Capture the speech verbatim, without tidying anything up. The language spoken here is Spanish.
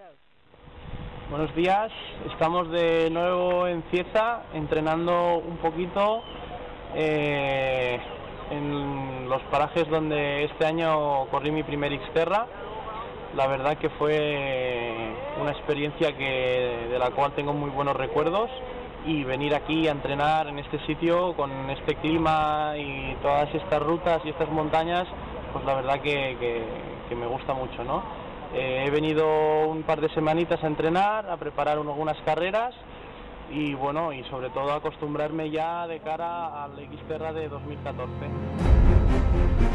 Buenos días, estamos de nuevo en Cieza, entrenando un poquito eh, en los parajes donde este año corrí mi primer XTERRA. La verdad que fue una experiencia que, de la cual tengo muy buenos recuerdos, y venir aquí a entrenar en este sitio con este clima y todas estas rutas y estas montañas, pues la verdad que, que, que me gusta mucho, ¿no? Eh, he venido un par de semanitas a entrenar, a preparar algunas carreras y bueno, y sobre todo a acostumbrarme ya de cara al XTERRA de dos mil catorce.